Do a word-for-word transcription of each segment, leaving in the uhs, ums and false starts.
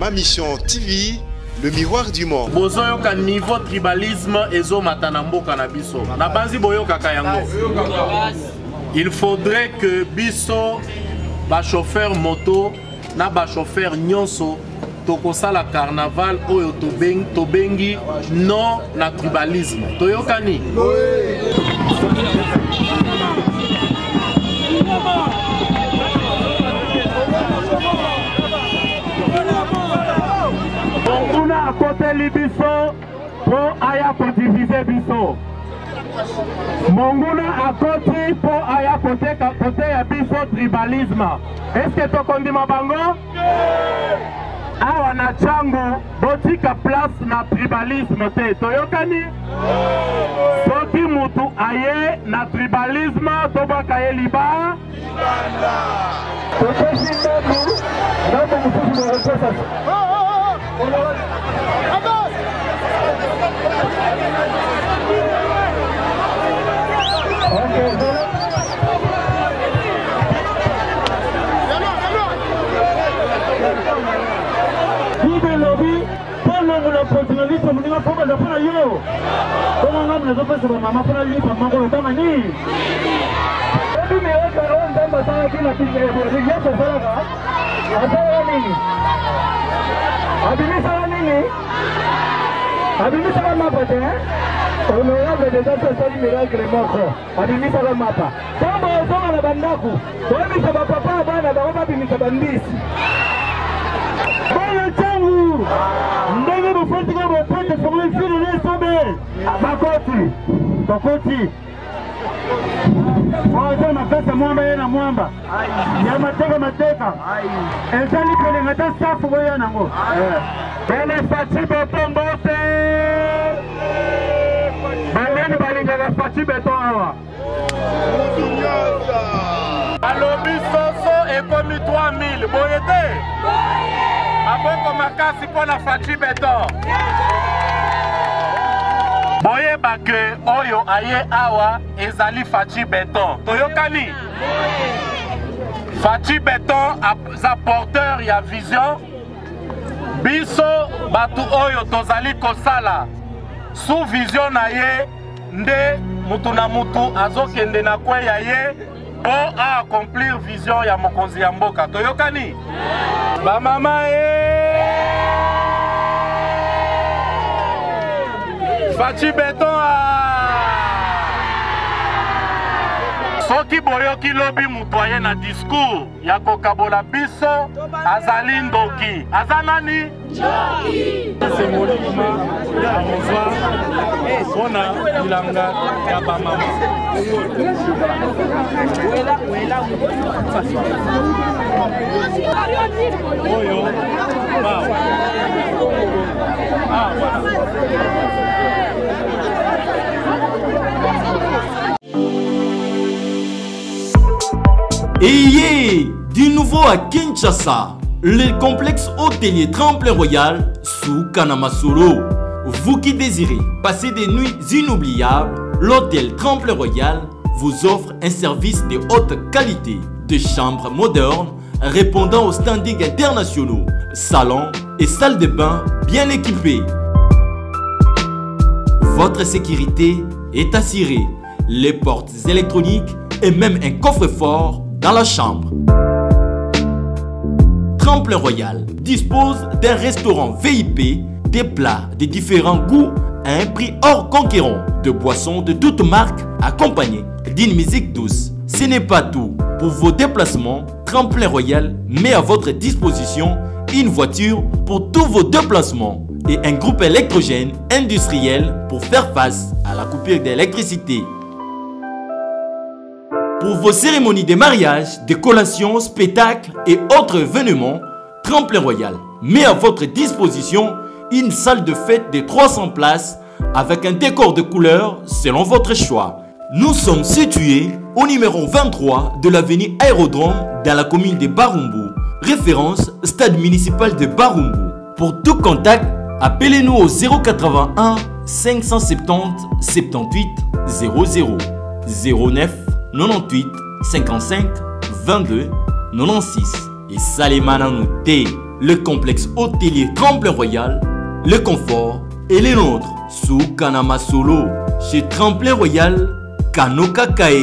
Ma Mission T V, le miroir du monde. Bozoyoka niveau tribalisme ezo matanambo kanabiso. Na banzi boyoka kayango. Il faudrait que biso ba chauffeur moto na ba chauffeur nyonso tokosala carnaval oyo tobengi tobengi non na tribalisme. Toyokani. Monguna à côté libiso pour aya pour diviser biso. Monguna à côté pour aya côté côté ya biso tribalisme. Est-ce que tu connais ma bango? Awa na chango botika place na tribalisme te. Toyokani? Soki mutu aye na tribalisme tobaka ye liba. Tokosi ndobu ndobu mutu mo rekosa. Professionnaliste, on va faire le faire yo. Comment on a besoin de faire maman pour aller pour maman pour maman ni. Et puis mais on va on va passer qui la petite pour dire que ça là. Attends nini. Abimi ça nini. Abimi ça ma pote hein. On aura déjà fait ça miracle moko. Abimi ça ma pa. Kama on na bandaku. Wewe ça papa bana ba ba bimi ça bandisi. Bana changu. Ndege mfuati kwa mfuati kwa mfuati ni sobe. Makoti. Makoti. Wacha mapesa mwamba yena mwamba. Ya mateka mateka. Ezali pele ngata safu boya nango. Bele fati beton bote. Baleni balinga na fati beton awa. Alobi soso ekomi trois mille. Boyete. Aboko makasi pona fati beton. Boye bake oyo aye awa ezali fati beton. Toyokani? Fati beton za porteur ya vision. Biso batu oyo tozali kosala. Sous vision na ye nde mutu na mutu azokende na kwe ya ye pour accomplir vision ya mokonzi ya mboka. Toyokani? Ba mama e Fati beton a soki boyoki lobi mutoye na discours ya kokabola biso azali ndoki azanani Joki symboliquement ya mozwa sona ilanga ya ba mama oyo ba ah voilà. Ayez du nouveau à Kinshasa, le complexe hôtelier Tremplin Royal sous Kanamasolo. Vous qui désirez passer des nuits inoubliables, l'hôtel Tremplin Royal vous offre un service de haute qualité, de chambres modernes répondant aux standings internationaux, salons et salles de bain bien équipées. Votre sécurité est assurée, les portes électroniques et même un coffre-fort dans la chambre. Tremplin Royal dispose d'un restaurant V I P, des plats de différents goûts à un prix hors conquérant, de boissons de toutes marques accompagnées d'une musique douce. Ce n'est pas tout. Pour vos déplacements, Tremplin Royal met à votre disposition une voiture pour tous vos déplacements et un groupe électrogène industriel pour faire face à la coupure d'électricité. Pour vos cérémonies de mariage, de collations, spectacles et autres événements, Tremplin Royal met à votre disposition une salle de fête de trois cents places avec un décor de couleurs selon votre choix. Nous sommes situés au numéro vingt-trois de l'avenue Aérodrome dans la commune de Barumbu, référence stade municipal de Barumbu. Pour tout contact, appelez-nous au zéro quatre-vingt-un cinq cent soixante-dix soixante-dix-huit zéro zéro zéro neuf quatre-vingt-huit cinquante-cinq vingt-deux quatre-vingt-seize et Salimana Nouté. le complexe hôtelier Tremplin Royal, le confort et les nôtres. Sous Kanama Solo, chez Tremplin Royal, Kanoka Kae.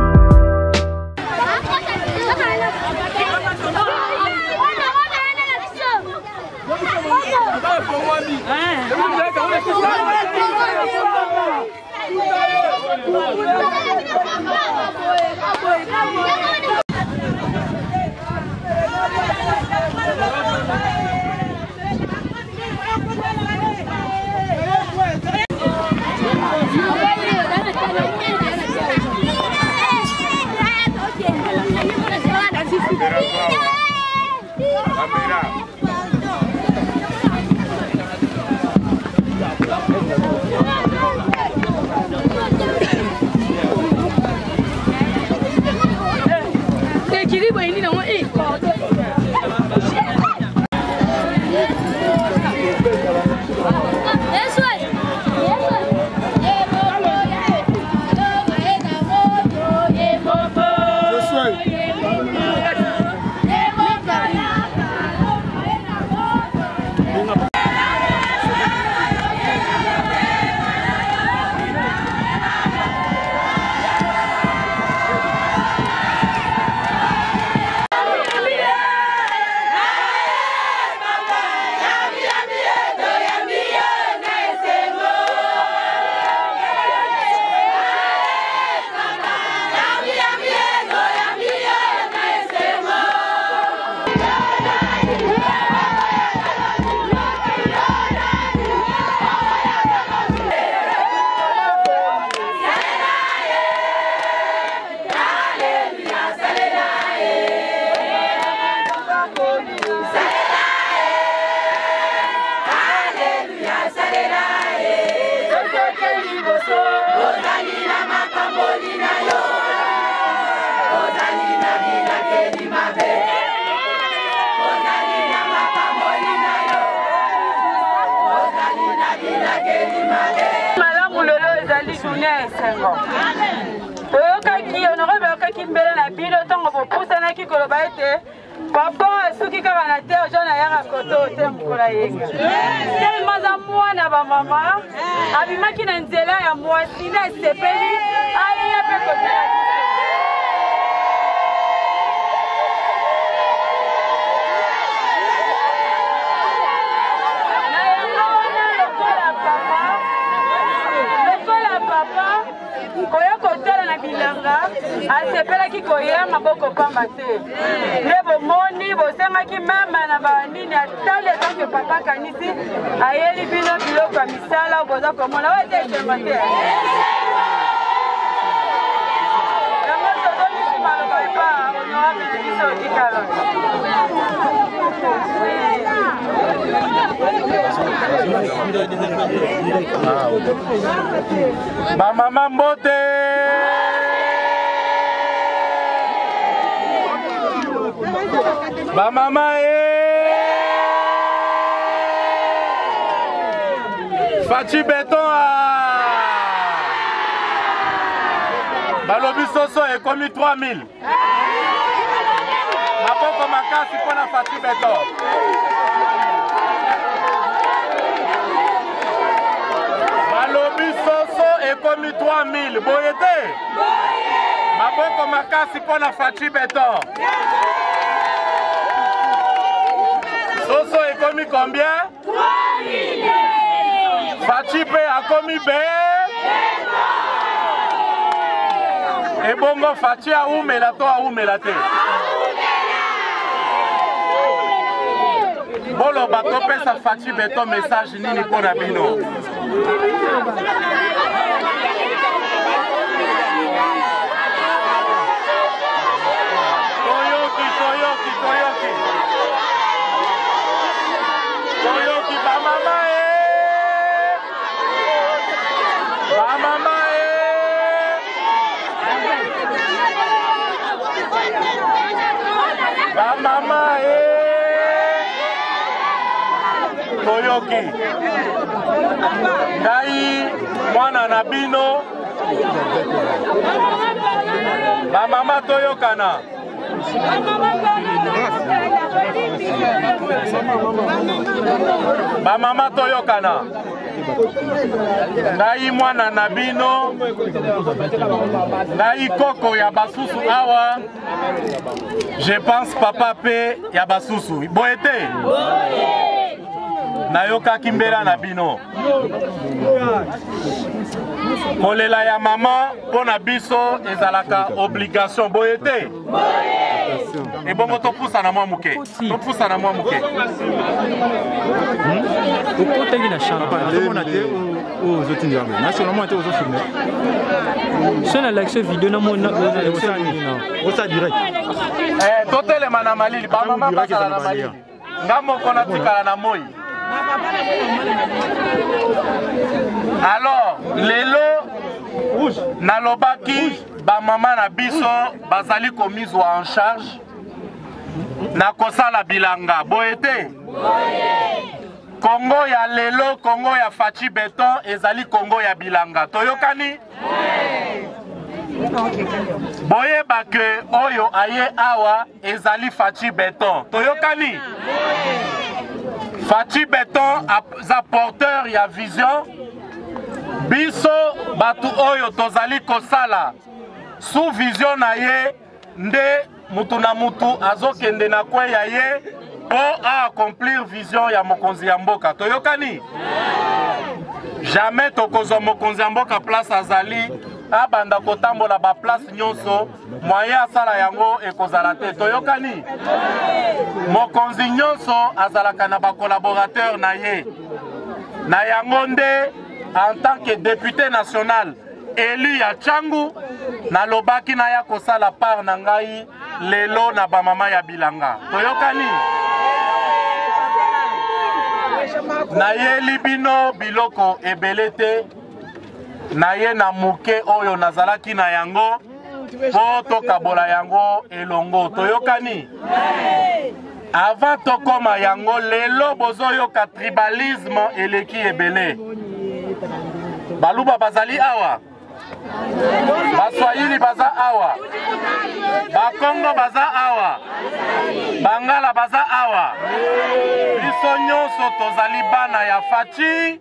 Papa, ceux qui ont la terre, j'en ai un côté, tellement à moi, na ba maman, abima qui n'a nzela ya moi, sina sepeli, aïe ya pe côté la asepela ki koya maboko pamba te ne bomoni bosemaki mama na banini atali etanke papa kanisi ayeli bino biloko ya misala boza komona oyo ete esemba te yango tozomisi maloba epa honorable biso odikala bamama mbote ba mama eh Fachi Beton ah balobi soso e komi trois mille maboko makasi pona Fachi Beton balobi soso e komi trois mille boyete maboko makasi pona Fachi Beton. Soso est commis combien? trois mille. Fachi Pe a commis B. Et bongo Fachi a oumela to a oumela te. Bolo bato pesa Fachi Beton message nini pona bino. Toyoki, Toyoki, Toyoki. Toyoki, ba mama eh. Ba mama eh. Ba mama eh. Toyoki. Ngai mwana na bino. Ba mama toyokana. Ba mama toyokana. Ngai mwana na bino. Ngai koko ya basusu awa. Je pense papa pe ya basusu. Boete. Nayoka kimbera na bino. Kolela ya mama pona biso ezalaka obligation. Boete. Et bon, on pousse à moi mouké. On pousse à moi mouké. Au côté de la chambre, on a été aux autres indiens. Nationalement, on a été aux autres films. C'est la lecture vidéo, on a été direct. Eh, tout le manamali, ba mama passe à la mali. Ngamo konati kala na moi. Alors, lelo nalobaki ba mama na biso bazali komizwa en charge na kosala bilanga boyete Congo ya lelo, Congo ya Fachi Beton ezali Congo ya bilanga toyokani boye bake oyo aye awa ezali Fachi Beton toyokani Fachi Beton za porteur ya vision biso batu oyo tozali kosala sous vision na ye nde mutu na mutu azokende na kwe ya ye po a accomplir vision ya mokonzi ya mboka toyokani jamais tokozwa mokonzi ya mboka place azali abanda kotambola ba place nyonso moyen asala yango ekozala te toyokani mokonzi nyonso azalaka na ba collaborateur na ye na yango nde en tant que député national élu ya Tchangu na lobaki na ya kosala part na ngai lelo na ba mama ya bilanga toyokani na ye libino biloko ebelete na ye na muke oyo nazalaki na yango po tokabola yango elongo toyokani avant tokoma yango lelo bozoyoka tribalisme eleki ebele baluba bazali awa Baswahili baza awa Bakongo baza awa Bangala baza awa biso nyonso tozali bana ya Fachi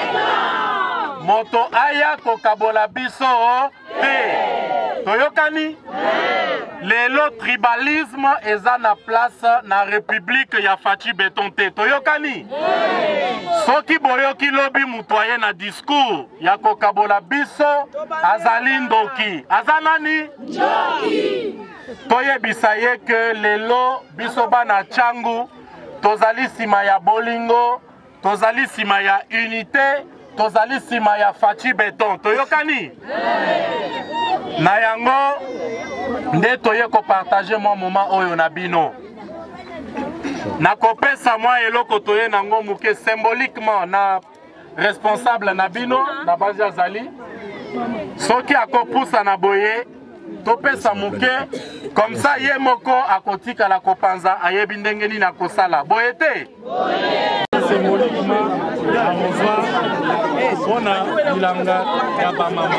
moto aya kokabola biso te toyokani lelo tribalisme eza na place na république ya Fachi Beton te toyokani soki boyoki lobi mutoye na discours ya kokabola biso azali ndoki azanani njoki toyebisa ye ke lelo biso bana Tchangu tozali sima ya bolingo tozali sima ya unité tozali sima ya Fachi Beton toyokani na yango nde toye ko partager mo moment oyo na bino na kopesa mwa eloko toye nango muke symboliquement na responsable na bino na bazi azali soki akopusa na boye topesa muke comme ça ye moko akotika la kopanza ayebi ndenge nini akosala boye te symboliquement amoza bona bilanga ya ba mama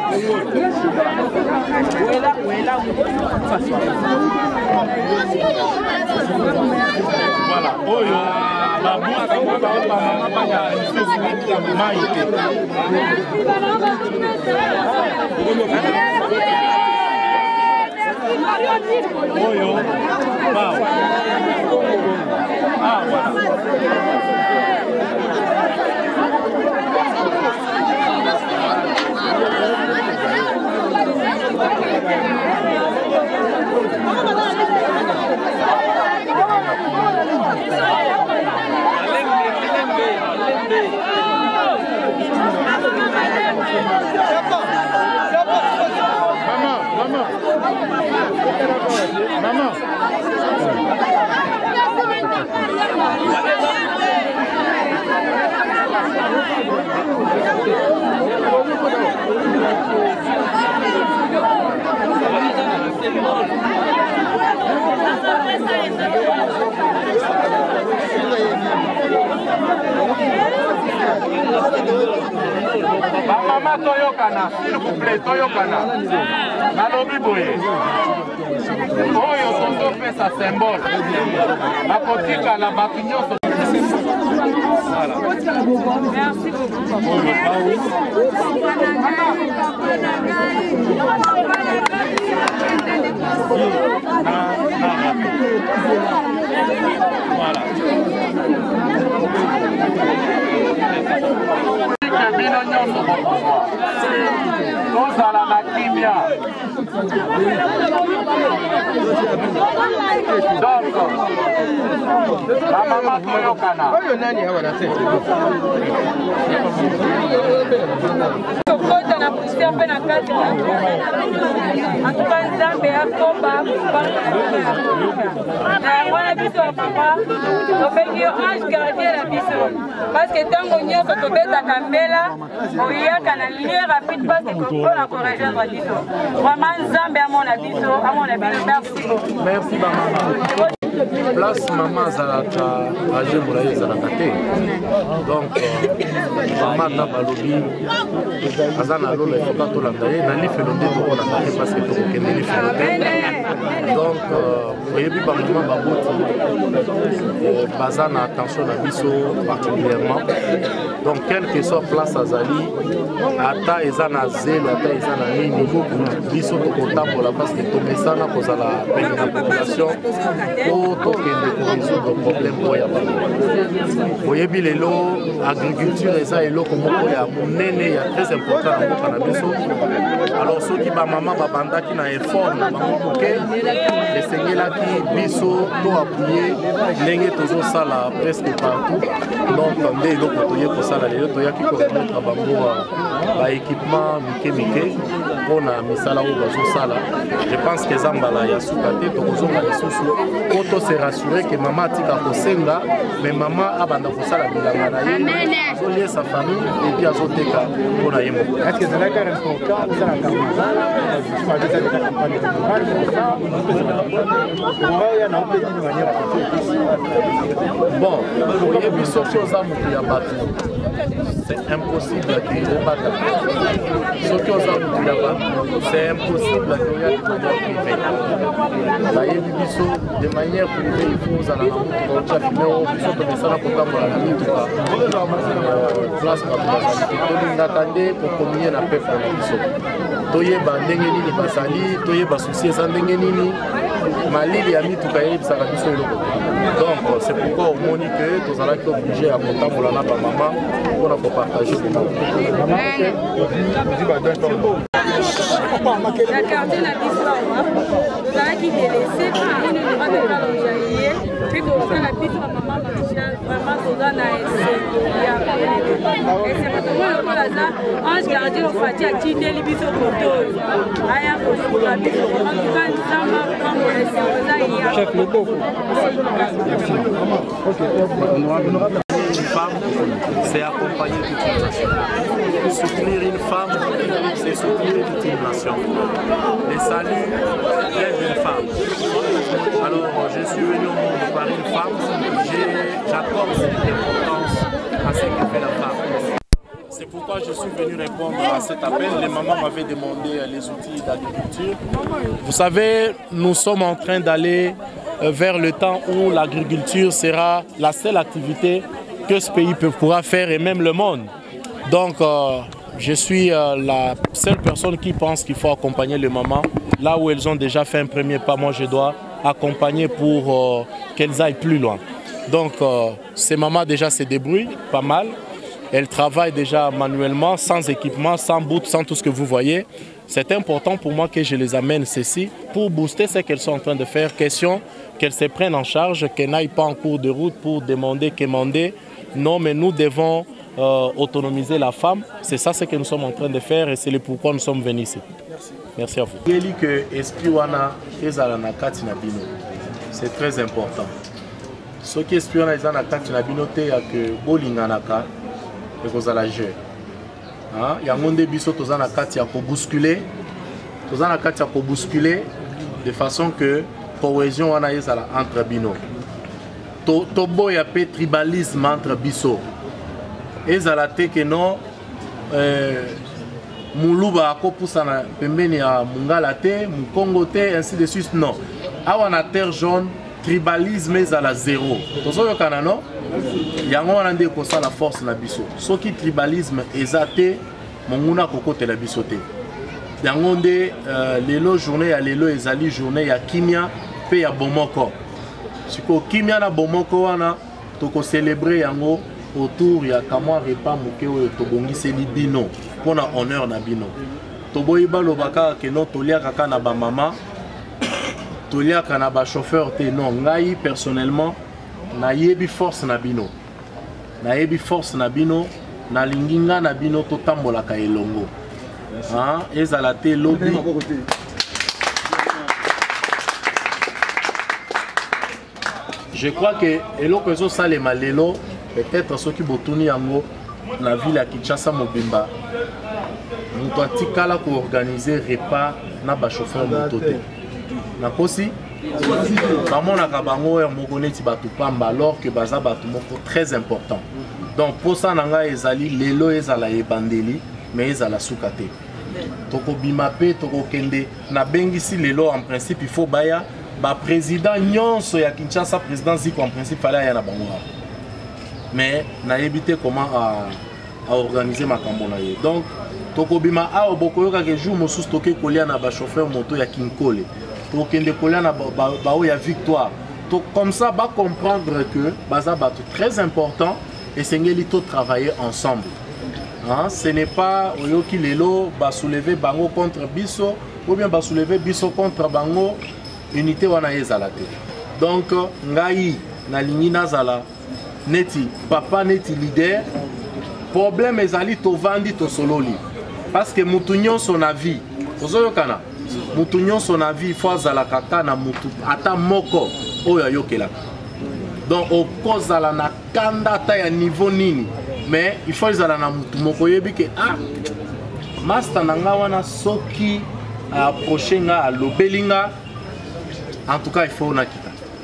voilà oyo babu akamba ba mama banya maite oyo wow ah voilà Maman, maman, maman. Bamama toyokana, s'il vous plaît, toyokana. Nalobi boye. Oyo tozo pesa symbole. Bakotika na bato nyonso. Merci beaucoup. Voilà. Bino nyonso bokuzwa. Tozala na kimia. Donc, bamama toyokana. Tokota na poussière mpe na kati na antuka nzambe akomba na wana biso ya papa tobengi yo ange gardien na biso parce que ntango nyonso tobetaka mbela oyaka na ligne rapide parce que mpona korejoindre biso vraiment nzambe amona biso amona bino merci beaucoup. Merci bamama. Place maman zalaka age molayi ezalaka te donc mama ata balobi aza na lolo efoka tolanda ye na lifelo nde tokolanda ye parce que tokokende lifelo te donc oyebi bamama baboti baza na attention na biso particulièrement donc quelle que soit place azali ata eza na zelo ata eza na nini biso tokotambola parce que tomesana kozala pene na population tokende korésoudre problème oyo ya bango oyebi lelo agriculture eza eloko moko ya monene ya très important na mboka na biso alors soki bamama babandaki na effort na bango moke esengelaki biso to appuye ndenge tozosala presque partout donc nde eloko toye kosala lelo toyaki koremettre bango baéquipement mike mike mpona misala oyo bazosala je pense que eza mbala ya suka te tokozonga lisusu po tose rassurer que maman atika kosenga mais maman abanda kosala bilanga na ye azolie sa famille et puis azoteka mpona ye moko. Est-ce que c'est important ozala kamazala bon oyebi soki oza moto ya bato c'est impossible ke obata soki oza moto ya bato c'est impossible ke oya de manière privée bayebi biso de manière privée il faut ozala na motuka otya fileo biso tomesana kotambola na mituka place bato bazali tolingaka nde kokominye na peuple na biso toyeba ndenge nini basali toyeba susi eza ndenge nini malili ya mituka yebisaka biso eloko donc c'est pourquoi omoni ke tozalaki obligé ya kotambola na bamama mpona kopartage La quartier na biso awa tozalaki délaissé mpona droit de kalongia ye mpe tozala biso bamama martial vraiment toza na esengo ya esengo tomo lokola aza ange gardien ofati atindeli biso koto oyo aya kosuka biso antuka nzamba pambola esengo eza ya une femme, c'est accompagner toute une nation. Soutenir une femme, c'est soutenir toute une nation. Les saluts viennent d'une femme. Alors, je suis venu au monde par une femme, j'accorde cette importance à ce que fait la femme. C'est pourquoi je suis venu répondre à cet appel. Les mamans m'avaient demandé les outils d'agriculture. Vous savez, nous sommes en train d'aller vers le temps où l'agriculture sera la seule activité que ce pays peut, pourra faire et même le monde. Donc euh, je suis euh, la seule personne qui pense qu'il faut accompagner les mamans. Là où elles ont déjà fait un premier pas, moi je dois accompagner pour euh, qu'elles aillent plus loin. Donc euh, ces mamans déjà se débrouillent pas mal. Elles travaillent déjà manuellement, sans équipement, sans bout, sans tout ce que vous voyez. C'est important pour moi que je les amène ceci pour booster ce qu'elles sont en train de faire. Question qu'elles se prennent en charge, qu'elles n'aillent pas en cours de route pour demander, quémander. Non, mais nous devons euh, autonomiser la femme. C'est ça ce que nous sommes en train de faire et c'est le pourquoi nous sommes venus ici. Merci. Merci à vous. C'est très important. Ce qui est espion na izana kati na binote ya que bolinganaka et kozala jeu. Hein, ya ngonde biso tozana kati ya ko bousculer, tozana kati ya ko bousculer de façon que cohésion wana ezala entre bino. To tobo ya pe tribalisme entre biso. ezala te ke non muluba akopusa na pembeni ya mungala te mukongo te ainsi de suite. Non, awa na terre jaune tribalisme ezala zéro. Tozoyokana non yango wana nde kosala force na biso. Soki tribalisme eza te monguna kokotela biso te. Yango nde lelo journée ya lelo ezali journée ya kimia pe ya bomoko. Siko kimia na bomoko wana toko célébrer yango autour ya kamwa repas moke oyo tobongiseli bino pona honneur na bino. Toboyiba lobaka ke non toliaka kaka na ba mama, toliaka na ba chauffeur te. Non, ngai personnellement nayebi force na bino. Nayebi force na bino, na linginga na bino totambolaka elongo. Hein, ezala te lobby. Je crois que eloko ezo salema lelo peut-être ceux qui botuni yango na ville ya Kinshasa mobimba. Muto atikala ko organiser repas na ba chauffeur moto te. Na kosi bamona ka bango ya mokoneti batu pamba alors que baza batu moko très important. Donc pour ça nanga ezali lelo ezala ebandeli mais ezala sukate. Toko bimape toko kende na bengisi lelo en principe il faut baya ba président nyonso ya Kinshasa président Ziko en principe fallait ya na bango. Mais na évité comment à, à organiser ma cambonaye. Donc toko bima a obokoyoka ke jour mosus toke kolia na ba chauffeur moto ya Kinkole. Toko kende kolia na ba, ba, ba o ya Victoire. Donc comme ça va comprendre que baza batu très important et sengeli to travailler ensemble. Hein? Ce n'est pas oyoki lelo ba soulever bango contre biso ou bien ba soulever biso contre bango unité wana ezala te. Donc ngai na lingi nazala neti papa neti leader problème ezali to vandi to sololi parce que mutu nyonso na vie ozoyokana mutu nyonso na vie faut azala kaka na mutu ata moko oyo ayokelaka. Donc okozala na kanda ta ya niveau nini mais il faut ezala na mutu moko yebi ke ah master nanga wana soki approcher nga alobelinga en tout cas il faut na kita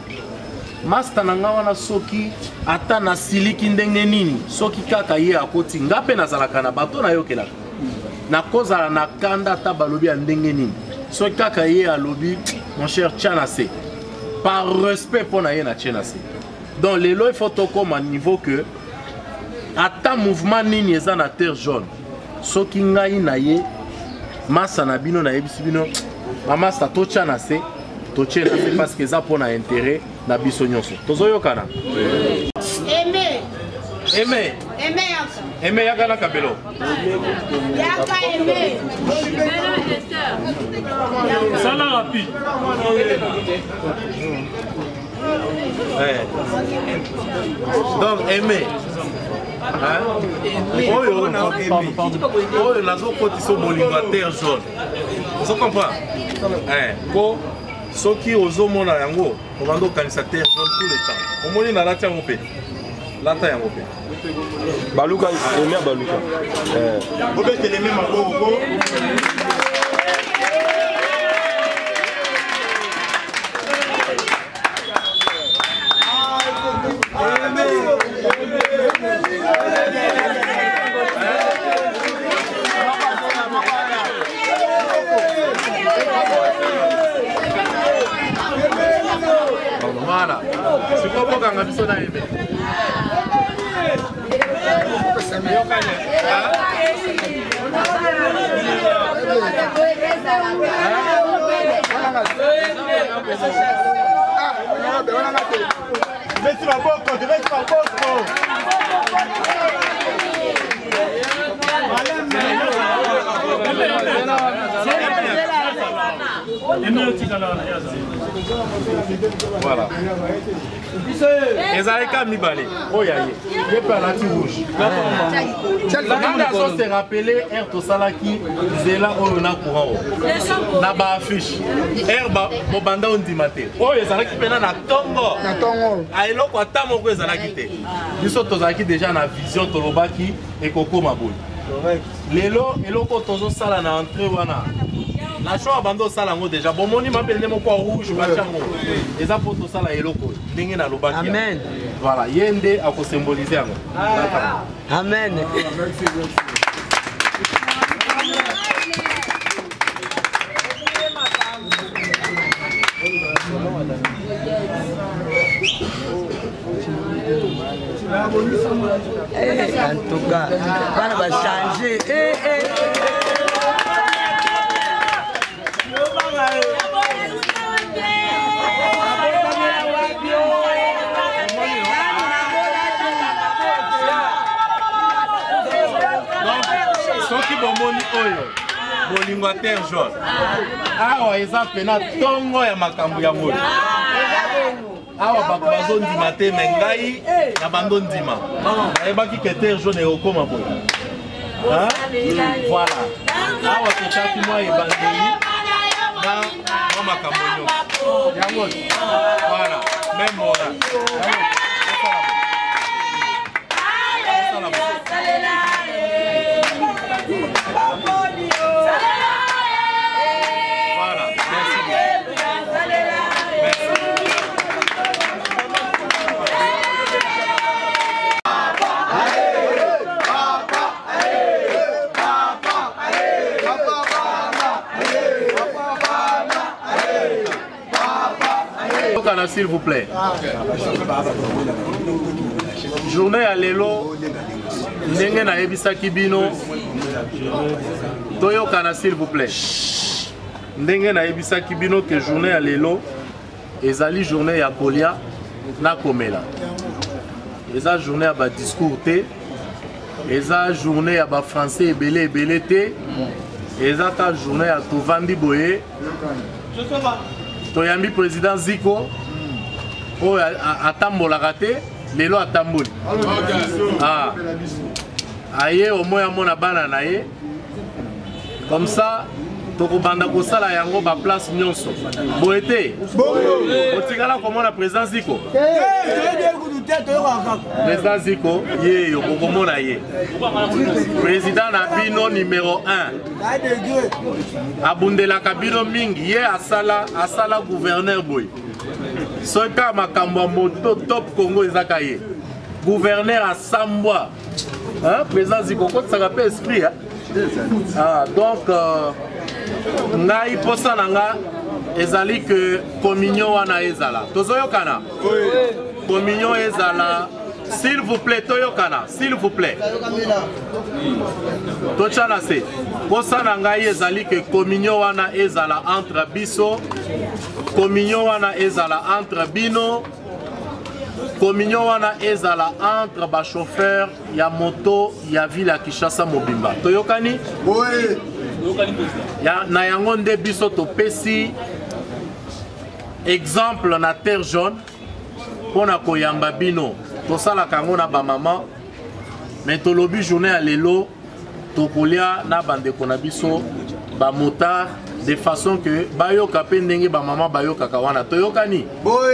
master nanga wana soki ata na siliki ndenge nini soki kaka ye akoti ngape nazalaka na bato na yokelaka na kozala na kanda ta balobi ya ndenge nini soki kaka ye alobi mon cher Tchanase par respect pour na ye na Tchanase. Donc lelo il faut tokoma à niveau que ata mouvement nini eza na terre jaune soki ngai na ye masa na bino na yebisi bino mama sta to Tchanase to Tchanase parce que ça pour na intérêt na biso nyonso tozoyokana. Aimé Aimé Aimé yaka Aimé yaka na kabelo yaka Aimé Ça la rapide. Eh. Donc Aimé hein? Oyo oyo nazo kotiso bolingo à terre jaune. Vous comprenez? Eh, ko soki ozomona yango obando kanisa terre jaune tout le temps. Omoni na lati yango pe. Lata yango pe. Baluka Aimé Baluka. Eh. Obe teleme maboko. Voilà. C'est pas pour qu'on a besoin d'aimer. Mets-tu ma boque, mets-tu ma boque. Voilà. Ezaleka mibale. Oyaye. Je peux la rouge. Quand on se rappeler air to salaki zela oyona courant. Na ba affiche. Air ba bobanda on dimate. Oh ezalaki pena na tongo. Na tongo. Ailo kwa tamo ko ezalaki te. Biso tozalaki déjà na vision tolobaki ekoko maboli. Lelo eloko tozo sala na entrée wana. La choix bando sala ngo déjà bon moni m'appelle mo quoi rouge bachango. Les apôtres sala eloko ndenge na lobaki. Amen. Voilà, yende ako symboliser ngo. Amen. Eh, en tout cas, ça va changer. Eh, eh. Soki bomoni oyo bolingo terre jaune awa eza pena tongo ya makambo ya ngoli awa bato bazondima te me ngai na bando ndima nayebaki ke terre jaune ekokoma boye voilà awa totaki mwa ebandeli na mwa makambo nyonso yango voilà même ora voilà, merci beaucoup. S'il vous plaît. Journée à l'élo. Ndenge na yebisaki bino toyokana s'il vous plaît. Ndenge na yebisaki bino que journée ya lelo ezali journée ya kolia na komela. Eza journée ya ba discours te. Eza journée ya ba français ebele ebele te. Eza ta journée ya tovandi boye. Toyambi président Ziko o atambolaka te. Lelo atamboli. Ah. Aye au moins mona bana na ye. Comme ça, toko banda ko sala yango ba place nyonso. Boete. Otikala comment la présence Ziko. Président Ziko, ye yo komona ye. Président na bino numéro un. Abundela kabino mingi ye asala asala gouverneur boy. Soka makambo moto top Congo ezakaye. Gouverneur à Sambwa. Hein, président Zikoko ça rappelle esprit hein? Ah, donc euh, ngai posa nanga ezali que communion wana ezala. Tozoyokana. Communion ezala. S'il vous plaît, toyokana, s'il vous plaît. Tochana se. Posa nanga ezali que communion wana ezala entre biso. Communion wana ezala entre bino. Communion wana ezala entre ba chauffeur ya moto ya ville ya Kinshasa mobimba. Toyokani? Oui. Ya na yango nde biso topesi exemple na terre jaune pona koyamba bino. Tosala kango na ba maman. Mais tolobi journée à lelo tokolia na bandeko na biso ba motard de façon que bayoka pe ndenge ba maman bayoka kawana. Toyokani? Oui.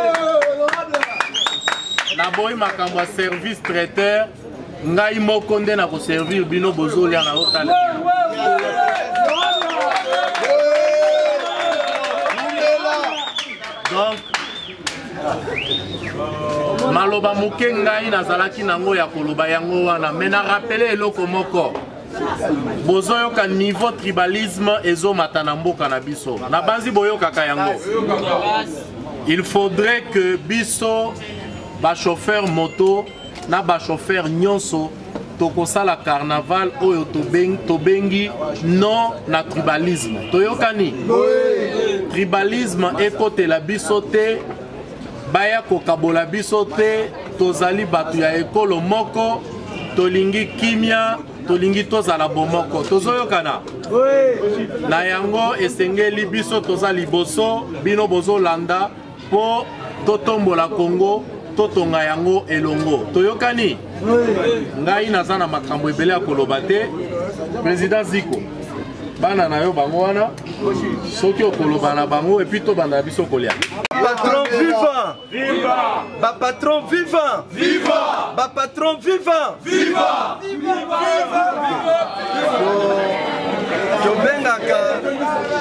Na boy makambo ya service traiteur ngai moko nde na ko servir bino bozolia na hôtel. Donc maloba moke ngai nazalaki nango ya koloba yango wana mais na rappeler eloko moko bozoyoka niveau tribalisme ezomata na mboka na biso na banzi boyokaka yango. Il faudrait que biso ba chauffeur moto na ba chauffeur nyonso tokosala carnaval oyo tobengi tobengi non na tribalisme. Toyokani? Tribalisme ekotela biso te baya kokabola biso te tozali batu ya ekolo moko tolingi kimia tolingi tozala bomoko. Tozoyokana? Na yango esengeli biso tozali boso bino bozo landa po totombola Congo totonga yango elongo. Toyokani? Ngai naza na makambo ebele ya koloba te. Président Ziko bana na yo bango wana soki okoloba na bango et puis to banda biso kolia. Patron vivant! Viva! Ba patron vivant! Viva! Ba patron vivant! Viva! Viva! Viva! Tobengaka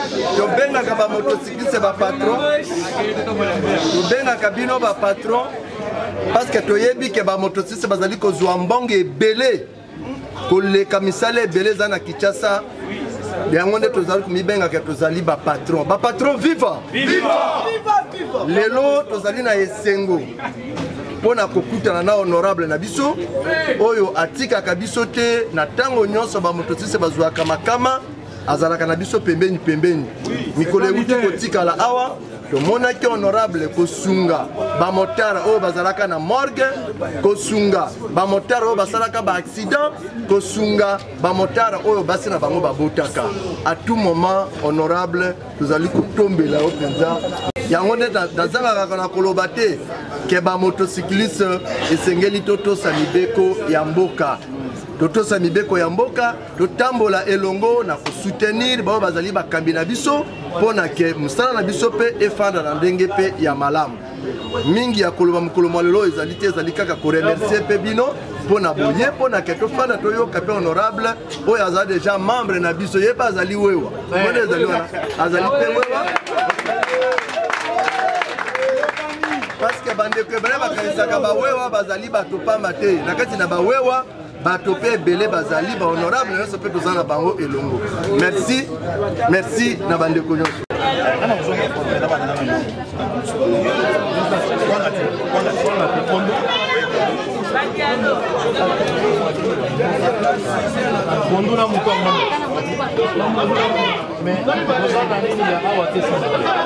tobengaka bamotocycliste bapatron, tobengaka bino bapatron parce que toyebi ke bamotocycliste bazali kozwa mbongo ebele koleka misala ebele eza na Kinshasa. Yango nde tozali komibengaka tozali bapatron. Bapatron viva! Viva! Lelo tozali na esengo pona kokutana na honorable na biso oyo atikaka biso te na tango nyonso bamotocycliste bazwaka makama azalaka na biso pembeni pembeni mikolo euti kotikala awa tomonaki honorable kosunga bamotara oyo bazalaka na morgue, kosunga bamotara oyo basalaka ba accident, kosunga bamotara oyo basi na bango babotaka. À tout moment honorable tozali kotombela o penza yango nde nazangaka na koloba te ke bamotocycliste esengeli totosa mibeko ya mboka. Totosa mibeko ya mboka totambola elongo na kosoutenir bao bazali bakambi na biso pona ke musala na biso pe efanda na ndenge pe ya malamu. Mingi ya koloba mukolo malelo ezali te ezali kaka ko remercier pe bino pona boye pona ke tofanda toyoka pe honorable oyo azali déjà membre na biso yeba azali wewa. Mona ezali wana azali pe wewa. Parce que bande ke bana bakanisaka ba wewa bazali batopamba te na kati na ba wewa batopé belé bazali ba honorable nyonso pe tozana bango elongo. Merci, merci na bande ko nyonso. Monduna mukamba. Mais ozana nini ya awa te sana.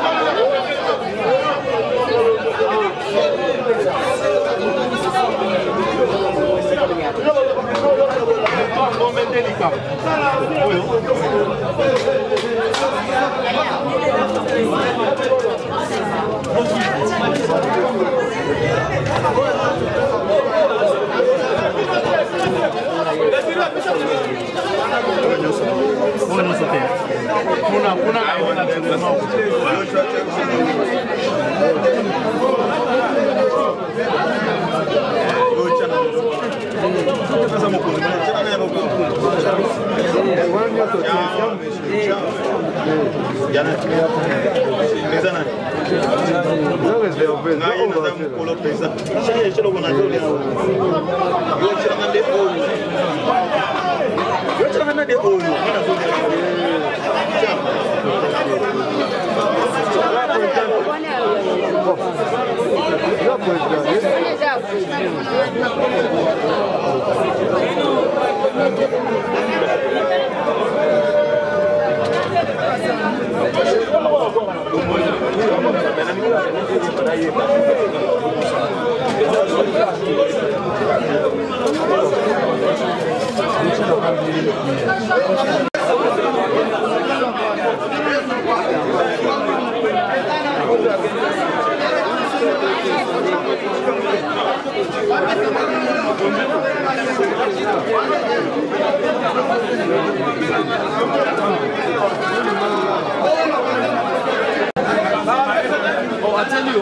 Oh, I tell you.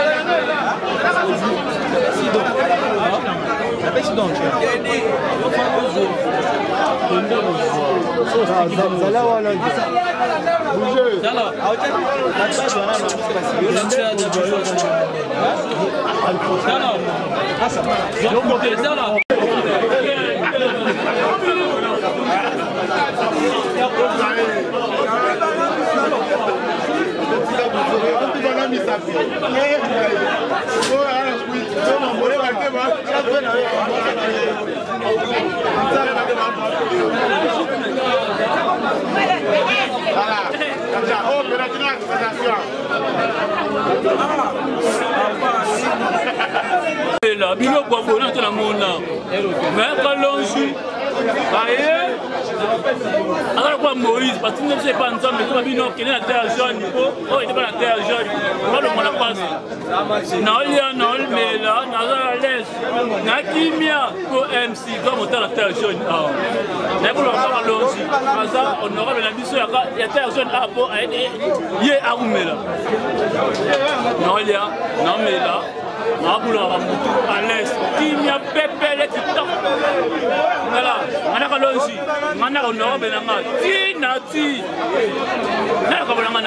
Bilo kwa bona tena mona. Mais kalonji. Aye. Alors quoi Moïse parce que ne sait pas ensemble mais bino qui est la terre jaune oh il est pas la terre jaune. Pas le monde passe. Non il y a non mais là na laisse. Na kimia ko M C comme on la terre jaune. Ah. Mais pour le kalonji. Ça honorable la mission il y a terre jaune à po yé arumela. Non il y a non mais là Maboula à l'est, Timia Pépé, TikTok. Voilà, Manaka Longi, Manaka Nord Benanga, Tina Ti. Naka Bolanga.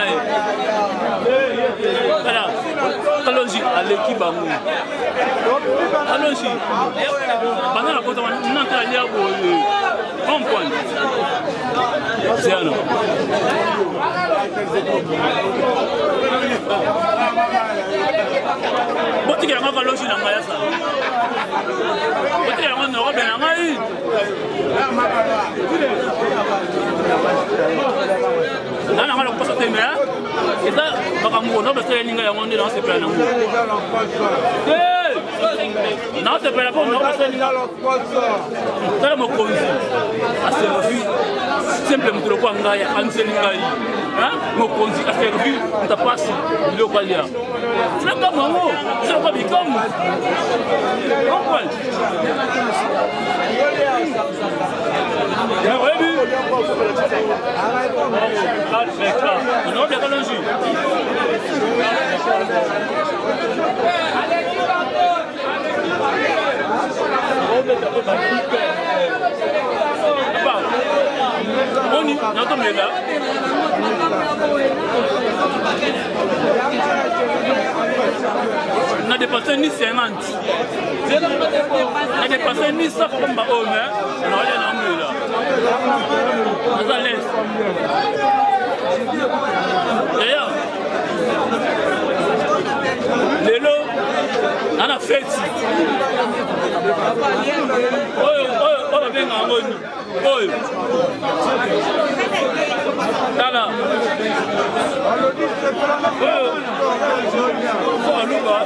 Voilà, Kalongi à l'équipe à nous. Kalongi, pendant la côte, on entend aller à un point. C'est un homme. Boti ya ngaka loshi na ngaya sa. Boti ya ngaka no ben ngai. Nana ngala ko sa teme ha. Esa baka mo no bese ninga ya ngondi na se plan na. Eh! Na se plan ko no bese ninga. Tala mo konzi. A servi. Simplement to ko ngaya anseli ngai. Hein? Mo konzi a servi. Ta passe le ko ya. C'est pas comme moi, c'est pas comme moi. Comprends? Oui, oui. On a bien allongé. On y, on entend bien là. On a dépassé ni cinquante. On a dépassé ni cent comme homme. On a rien à me là. On a l'aise. D'ailleurs, les lots, on a fait. Oh, oh, oh, bien en mode. Oh, Tala. Oh, Alouba.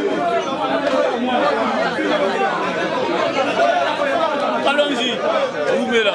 Allons-y, ouvrez là.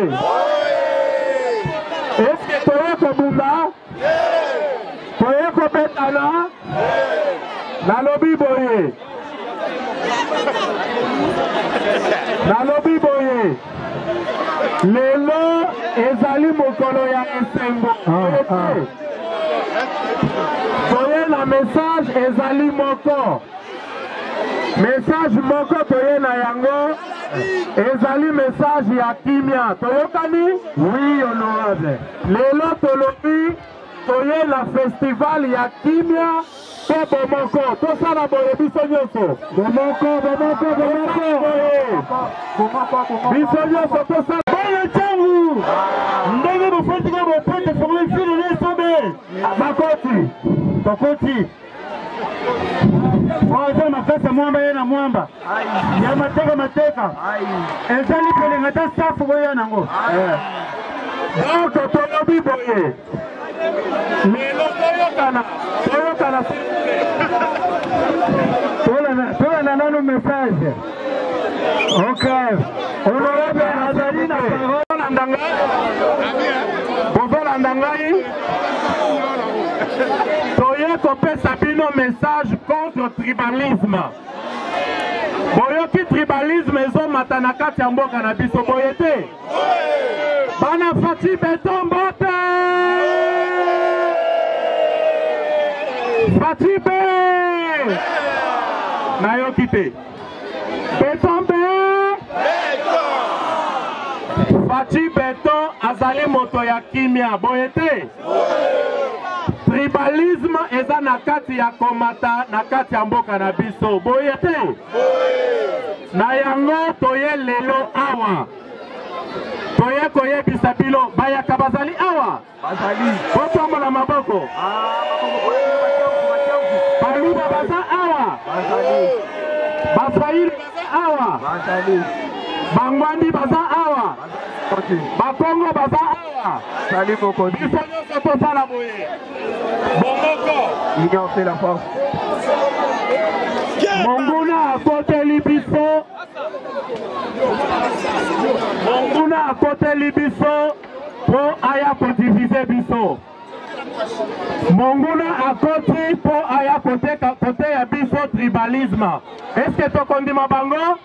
Est-ce que toye kobunda? Toye kobetana? Nalobi boye. Nalobi boye. Lelo ezali mokolo ya esengo. Toye na message ezali moko. Message moko toye na yango. Ezali message ya kimia. Toyokani? Oui, honorable. Lelo tolobi toye na festival ya kimia. Ko bomoko. Tosala boye biso nyoso. Bomoko, bomoko, bomoko. Biso nyoso tosala. Boye changu. Ndenge mufeti kwa mopete fongi fili nesobe. Makoti. Tokoti. Waza makasa mwamba yena mwamba. Ya mateka mateka. Ezali pele ngata safu boye nango. Donc tolobi boye. Lelo toyokana. Toyokana. Toyokana nano message. Ok. Honorable Azali na parole ndangai. Bonjour ndangai. Toye kopesa bino message contre tribalisme. Boyoki tribalisme ezo matana kati ya mboka na biso boye te. Bana Fati Beton Bote. Fati Be. Nayoki te. Beton Be. Fati Beton azali moto ya kimia boye te. Tribalisme eza na kati ya komata na kati ya mboka na biso boye te. Na yango toye lelo awa. Toye koyebisa bilo bayaka bazali awa. Bazali. Botombo na maboko. Baluba baza awa. Bazali. Baswahili baza awa. Bazali. Bangwandi baza awa. Bakongo baza awa. Sali Mokondi. Biso nyonso tosala boye. Bomoko. L'union fait la force. Monguna akoteli biso. Monguna akoteli biso po aya kodivise biso. Monguna akoti po aya kote kote ya biso tribalisme. Est-ce que tokondima bango?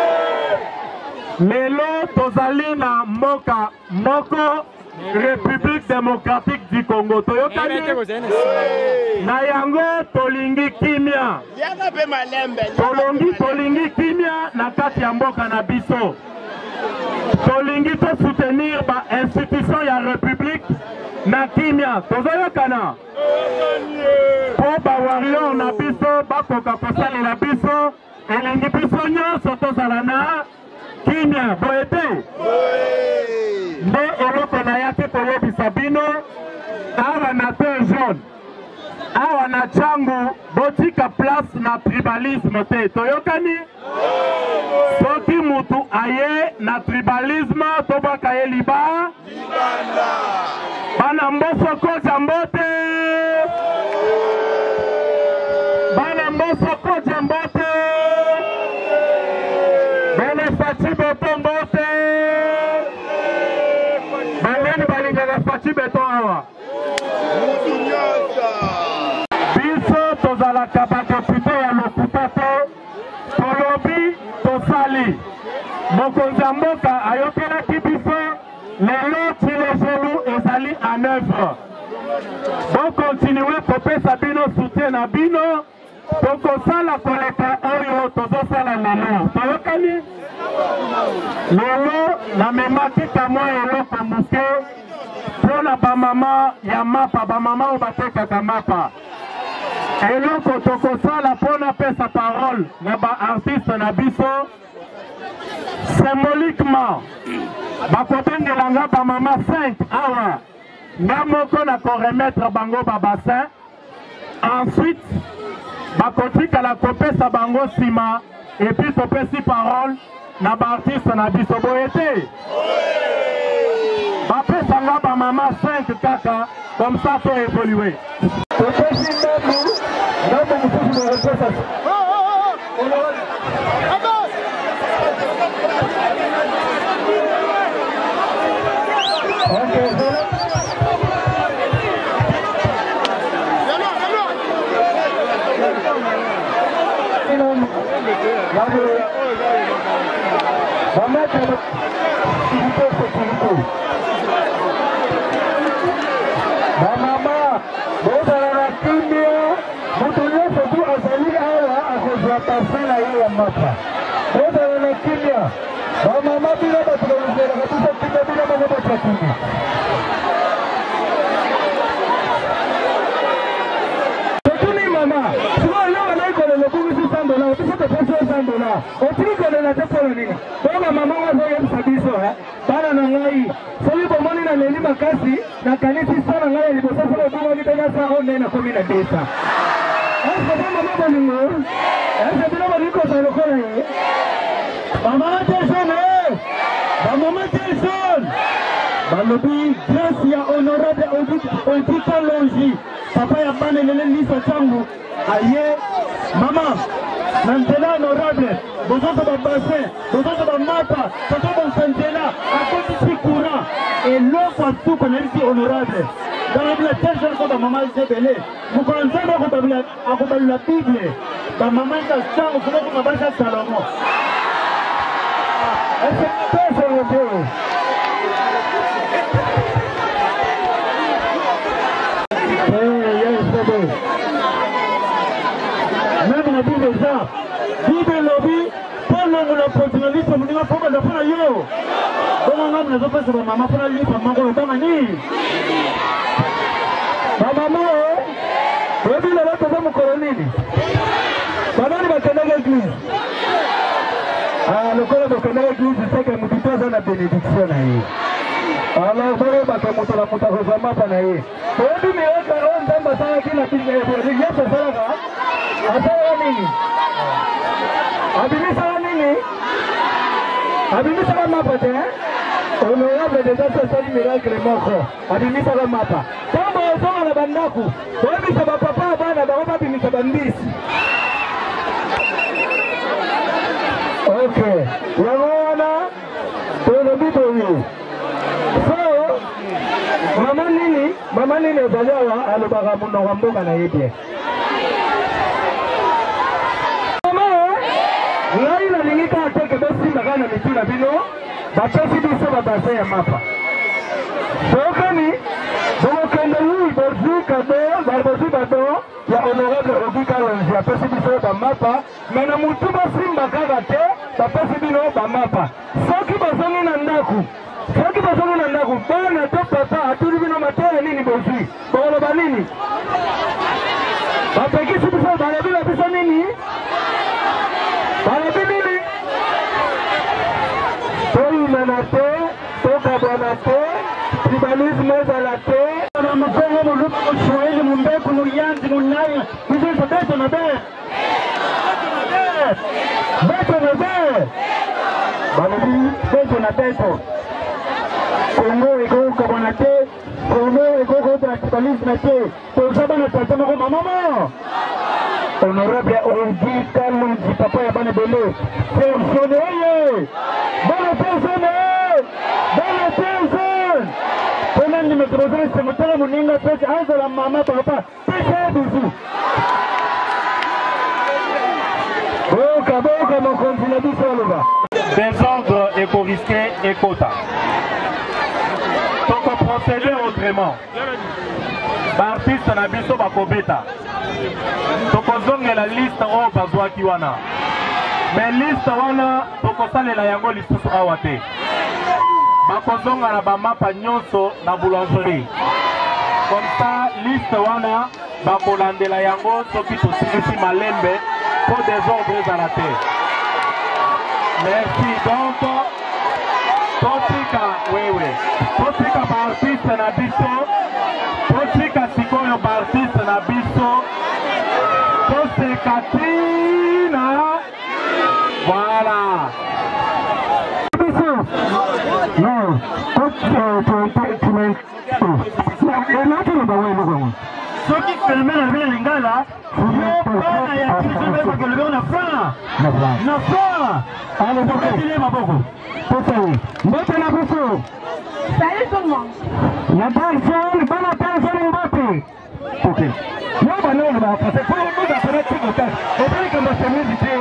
Lelo tozali na mboka moko République démocratique du Congo. Toyokani na yango tolingi kimia. Tolongi tolingi kimia na kati ya mboka na biso. Tolingi to soutenir ba institution ya République na kimia. Tozoyokana. Po ba warrior na biso bakoka kosalela biso elingi biso nyonso tozala na kimia boete. Nde eloko na yaki koyebisa bino awa na te jaune awa na changu botika place na tribalisme te toyokani soki mutu aye na tribalisme tobaka ye liba bana mboso koja mbote bana mboso koja mbote bana Fati Beton mbote Fati Beton awa. Biso tozalaka badepute ya lokuta te. Tolobi tosali. Mokonzi ya mboka ayokelaki biso lelo tilejelu ezali en œuvre. Bon continuer kopesa bino soutien na bino. Tokosala koleka oyo tozosala lelo. Toyokani? Lelo namemaki kamwa eloko moke. Pona ba mama ya mapa ba mama o batekaka mapa. Eloko tokosala pona pesa parole na ba artiste na biso. Symboliquement bakobengelanga ba mama cinq awa. Nga moko na ko remettre bango ba bassin. Ensuite bakotika la kopesa bango sima et puis topesi parole na ba artiste na biso boyete. Bapesa nga ba mama cinq kaka, comme ça peut évoluer. Balobi, grâce ya honorable Audita Longi, papa ya bane lele liso changu, aye, maman, maintenant honorable, besoin de bassin, besoin de mapa, besoin de santela, à côté de courant, et l'autre tout qu'on a dit honorable. Dans la telle chose que maman s'est belée, vous connaissez la Bible, la maman s'est changu, vous connaissez ma base Salomon. Est-ce que c'est le Dieu? Même la Bible est ça. Bible lobby, pour le professionnalisme, on ne va pas le faire yo. Comment on ne va pas faire maman pour aller pour maman au Tamani. Ma maman, le Bible est là pour mon colonel. Maman va tenir l'église. Ah, le colonel va tenir l'église, c'est que nous disons la bénédiction. Alors, vous voyez que nous sommes tous les femmes à naïe. Vous voyez que nous sommes tous les femmes à naïe. Vous voyez que nous sommes tous les femmes Abimi sala nini? Abimi sala mapa te? Honorable déjà ce sali miracle moko. Abimi sala mapa. Tambo osonga na bandaku. Obi sa papa abana ba oba bimi sa bandisi. Okay. Yangona to bito yi. So mama nini? Mama nini ozawa alobaka munoko mboka na yebie. Ngai na lingika ateke basi magana mituna bino bapesi biso babase ya mapa sokani bokende lui bozi kado barbozi bado ya honorable Audita Longi bapesi biso bamapa mena mutu basimba kaka te bapesi bino bamapa soki bazongi na ndaku soki bazongi na ndaku bana to papa aturi bino matele nini bozi boloba nini bapekisi biso balobi na biso nini Balabini, Toïmanate, Tokabonate, tribalisme Zalate, Namakongo, Mouchoué, Moumbek, Mouyandi, Mounay, vous êtes bête en abert. Bête en abert. Balabi, bête en abert. Congo, Ego, Kabonate, Congo, Ego, tribalisme, Tokabonate, Tokabonate, maman. Honorable Audita Longi, papa ya bana belé. Personne, bonne personne, bonne personne. Pendant que me trouve ce matin, mon ninga pèse à la maman, papa, pèse bisou. Boka, boka, mon continent du sol. Désordre éco-risqué et quota. Donc on procéder autrement. L'artiste na biso bakobeta. Tokozongela liste oyo bazwaki wana. Mais liste wana tokosalela yango lisusu awa te. Bakozonga na bamapa nyonso na boulangerie. Comme ça, liste wana bakolandela yango soki tosilisi malembe po désordre ezala te. Merci. Donc, totika wewe. Totika baartiste na biso. Totika sikoyo baartiste na biso. C'est Katrina. Voilà. Non. Ceux qui filment la ville lingala, il y a qui se met parce que le gars n'a pas. N'a pas. Allez, donc il est ma beaucoup. Salut tout le monde. La personne, bonne personne, Mbappé. Ok. Non, bah non, bah, parce que pour nous, ça peut être tout le temps. Et puis, comme ça, c'est musique.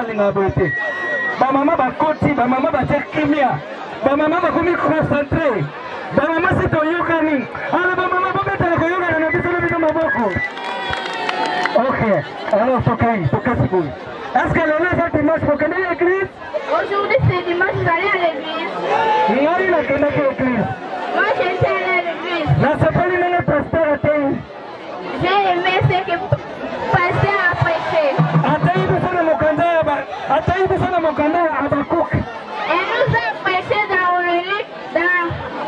balinga bote. Ba maman ba koti, ba maman ba kimia. Ba maman ba komi concentré. Ba maman c'est to yokani. Ala ba maman ba beta ko yoka na biso na biso maboko. OK. Alors faut qu'il faut que c'est bon. Est-ce que le lundi dimanche faut aller à l'église? Aujourd'hui c'est dimanche, je vais aller à l'église. Il y a une à l'église. Moi j'étais allé à l'église. La sapali n'est pas prospère. J'ai aimé ce que passer à prêcher. Ataï Bissana Mokanda, Ataï Bissana Mokanda à Bakouk. Elle nous a prêché dans le lit, dans...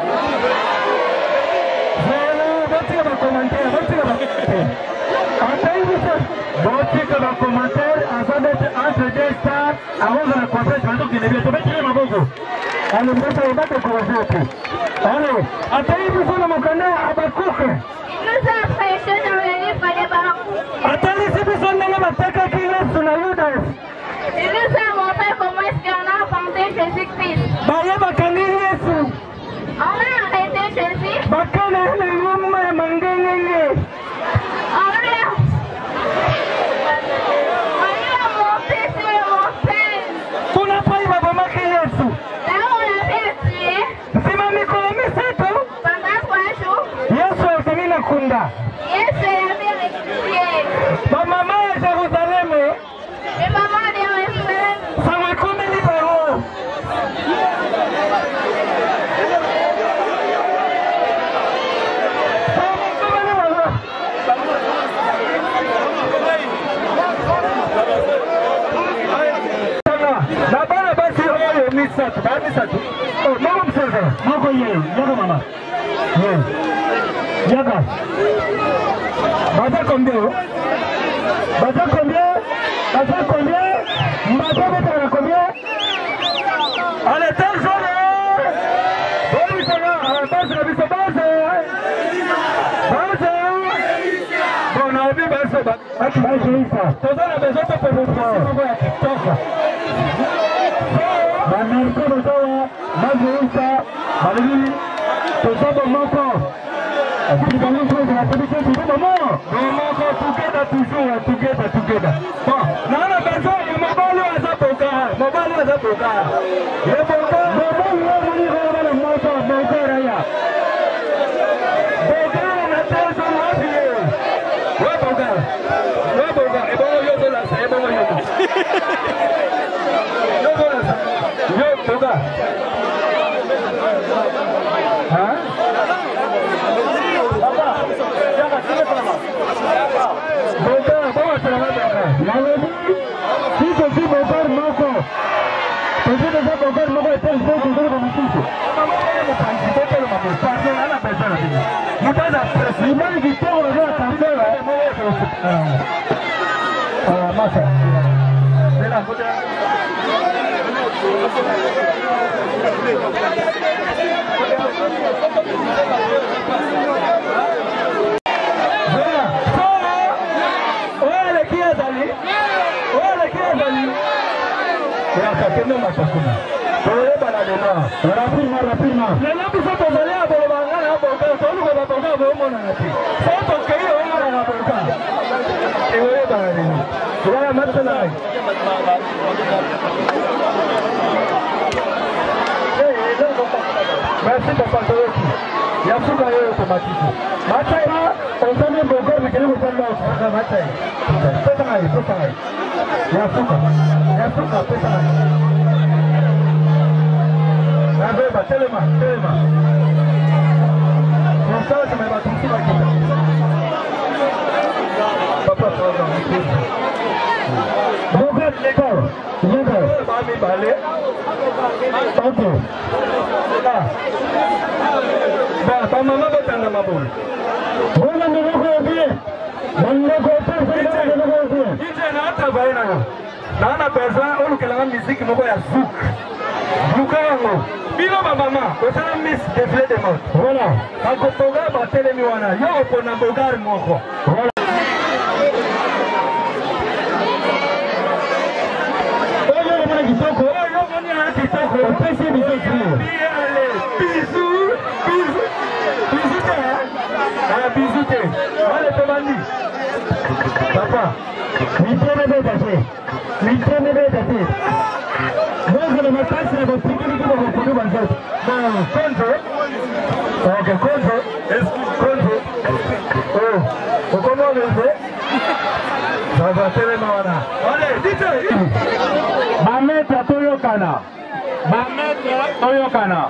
Voilà, va commentaire, va commentaire. Ataï Bissana, va dans commentaire, avant d'être entre deux stars, avant de la conférence, je vais te dire, je vais te dire ma bogo. Alors, je vais te dire, allez, Ataï Bissana Mokanda à Bakouk. Il nous a prêché dans le livre de Bakouk. Ataï Bissana Mokanda qui reste sur la Judas. Il nous a montré comment est-ce qu'on a rencontré Jésus-Christ. On a arrêté Jésus. On l'a... On l'a monté sur le montagne. Là où on l'avait tué. Pendant trois jours. Yesu avait rectifié. Ma maman est Jérusalem. Et maman de Jérusalem. Ça me combien de paroles? Là-bas, là-bas, c'est oh, mille sept, mille sept. Oh, maman, c'est ça. Maman, yaga, maman. Yaga. Bata combien? Bata combien? Bata combien? Bata bata combien? Allez, tel jour. Bon, ils sont là. Base, la bise, base. Base. Bon, on a envie, base. Base, base. Tout ça, la maison, tu peux le faire. On va à TikTok. Banarko, Rosawa, Mazoïsa, Malévi, tout ça, bon, encore. Si vous allez jouer de la commission, c'est bon, maman. Maman, together, toujours, together, together. Bon, non, la personne, il m'a pas lu à sa boca. Il m'a pas lu à sa boca. Il est boca. Maman, il va venir voir le moto, boca, Raya. Boca, on a tel son appuyé. Ouais, boca. Ouais, boca. Et bon, yo, de la, c'est bon, yo. Yo, de la, yo, boca. Hein? Si je suis mon père, mon corps, je suis déjà mon père, mon corps, et tel jour, je vais vous toucher. Maman, je vais participer pour le moment. Pardon, à la personne. Vous avez la presse. Il m'a invité, on va attendre. Ah, ma soeur. C'est là, côté. Rapidement, rapidement. Les gens qui sont allés à Bologna, à Bologna, sont nous à Bologna, à Bologna. C'est ton pays, on a la Bologna. Et vous êtes dans la ligne. Voilà, maintenant. Merci, papa. Il y a tout d'ailleurs automatique. Maintenant, on s'en est beaucoup, mais quel est le temps là? Maintenant, c'est pareil, c'est pareil. Il y a tout. Il y a tout, c'est pareil. Nabeba, telema, telema. Pour ça, je me bats tout sur la guitare. Papa, ça va dans le Bon, regarde l'école. L'école. Mami, balai. Ok. Là. Bah, ta maman va t'en ma boule. Bon, on a mis le gros pied. On a mis le gros pied. On a mis le gros pied. Il y a un travail là. Là, on a besoin, on a la musique, on a zouk. Zouk. Bino maman, vous avez mis des filets de mort. Voilà. Quand on va battre les miwana, il y a un peu de bogar moko. Voilà. Oh, il y a un kitoko. Oh, il y a un kitoko. On peut essayer de faire. Bisous, bisous, bisous. Ah, bisous. Allez, Tomani. Papa, mi tiene bête, mi tiene bête. manzete. Bon, Konzo. Ok, Konzo. Konzo. Oh, comment le fait? Ça va tellement là. Allez, dites-le. Ma maître Toyokana. Ma maître Toyokana.